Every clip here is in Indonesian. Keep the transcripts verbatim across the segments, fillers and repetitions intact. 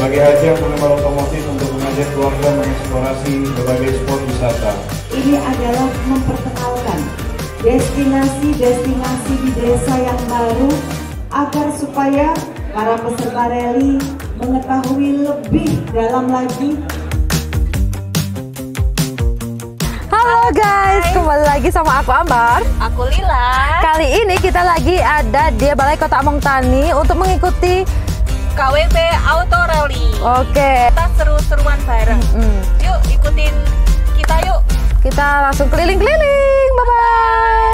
sebagai ajang pengembang otomotif untuk mengajak keluarga mengeksplorasi berbagai spot wisata. Ini adalah memperkenalkan destinasi-destinasi di desa yang baru agar supaya para peserta rally mengetahui lebih dalam lagi. Halo guys, kembali lagi sama aku Ambar. Aku Lila. Kali ini kita lagi ada di Balai Kota Among Tani untuk mengikuti K W P Auto Rally. Oke. Kita seru-seruan bareng. Mm. Yuk ikutin kita yuk. Kita langsung keliling-keliling. Bye bye.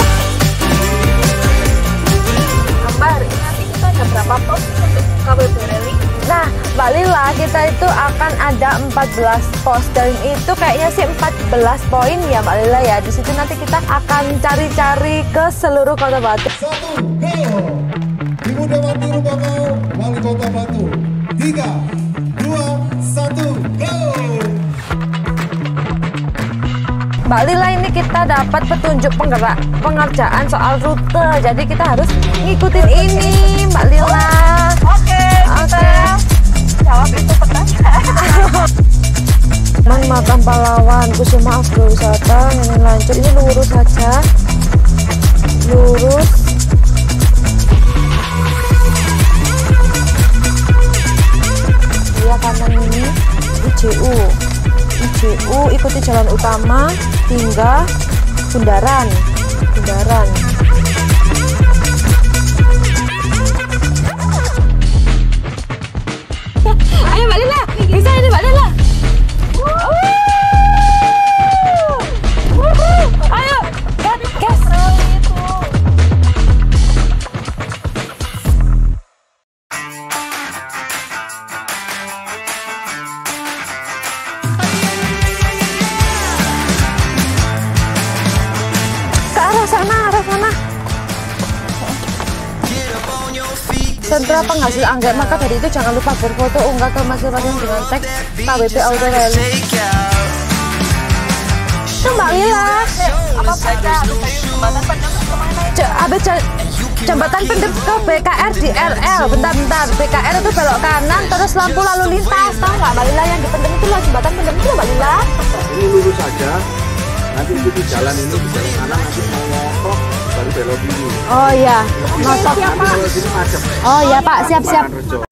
Ambar, nanti kita ada berapa pos untuk K W P Rally? Nah, Mbak Lila, kita itu akan ada empat belas pos dan itu kayaknya sih empat belas poin ya Mbak Lila ya. Di situ nanti kita akan cari-cari ke seluruh Kota Batu. Satu, go! Ibu Dewati Rubakau, Wali Kota Batu. Tiga, dua, satu, go! Mbak Lila, ini kita dapat petunjuk penggerak pengerjaan soal rute. Jadi kita harus ngikutin ini, Mbak Lila. Oke, kita jawab itu pertanyaan. Man Makam Pahlawan, Kusuma Agrowisata, ini lanjut, ini lurus saja. Lurus. Iya, kanan ini I J U. I J U ikuti jalan utama hingga Bundaran. Bundaran. Ayo Mbak Lila, bisa ini Mbak Lila. Ayo, gas, gas. Ke arah sana, arah sana. Sentra penghasil anggrek, maka dari itu jangan lupa berfoto unggah ke masing-masing dengan tag K W P Auto Rally. Itu Mbak Lila. Apa saja? Jembatan pendem kemana itu? Abis jembatan pendem ke B K R di R L. Bentar-bentar, B K R itu belok kanan terus lampu lalu lintas. Tahu nggak Mbak Lila, yang di pendem itu loh, jembatan pendem itu Mbak Lila. Ini lurus saja, nanti ikuti jalan ini di jalan kanan, nanti mau ngoprok baru belok ini. Oh iya, ngotok. Kalau sini macet. Oh iya Pak, siap-siap.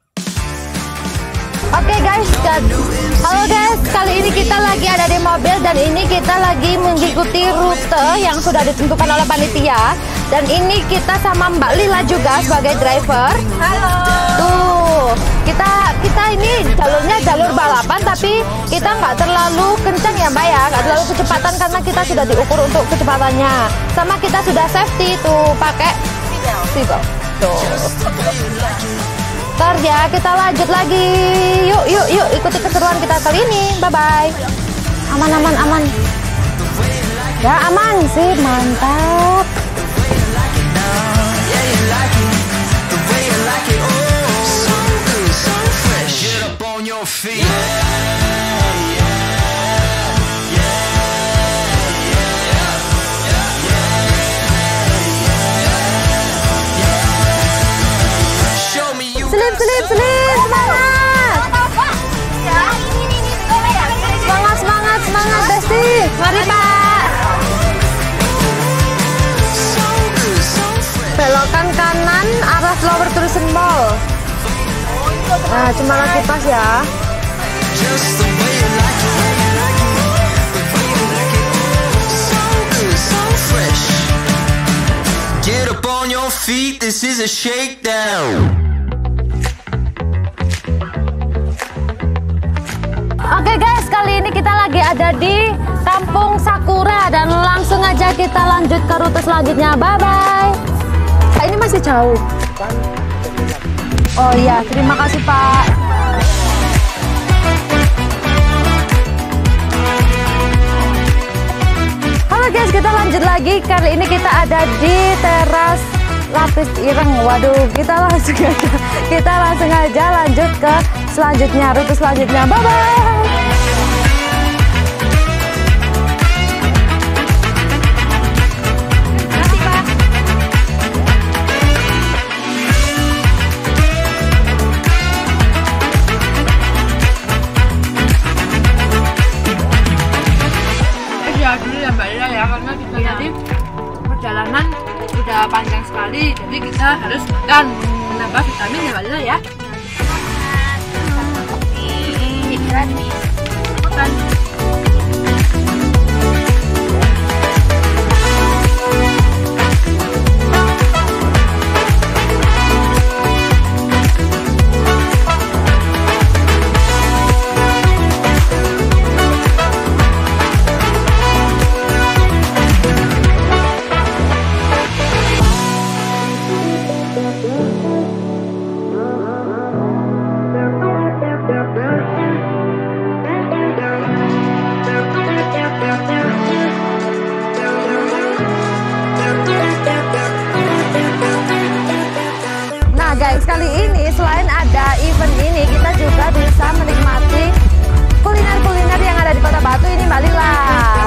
Oke guys, halo guys, kali ini kita lagi ada di mobil dan ini kita lagi mengikuti rute yang sudah ditentukan oleh panitia. Dan ini kita sama Mbak Lila juga sebagai driver. Halo. Tuh, kita kita ini jalurnya jalur balapan tapi kita nggak terlalu kencang ya Mbak ya, nggak terlalu kecepatan karena kita sudah diukur untuk kecepatannya. Sama kita sudah safety tuh pakai seatbelt. Tuh. Ntar ya kita lanjut lagi. Yuk yuk yuk ikuti keseruan kita kali ini. Bye bye. Aman aman aman. Ya aman sih, mantap. Selip selip selip, semangat. Semangat semangat semangat Besti. Mari Pak. Belokan kanan arah Flower Tourism Mall. Nah, cuma lagi pas ya. Get up on your feet, this is a shakedown. Oke guys, kali ini kita lagi ada di Kampung Sakura dan langsung aja kita lanjut ke rute selanjutnya. Bye bye. Pak, ini masih jauh. Oh iya, terima kasih Pak. Halo guys, kita lanjut lagi. Kali ini kita ada di teras Lapis Ireng. Waduh, kita langsung aja kita langsung aja lanjut ke selanjutnya, rute selanjutnya. Bye bye. uh, panjang sekali, jadi kita harus makan menambah vitamin ya Mbak Lila ya. Ini gratis. Makan. Guys, kali ini selain ada event ini, kita juga bisa menikmati kuliner-kuliner yang ada di Kota Batu ini Mbak Lila.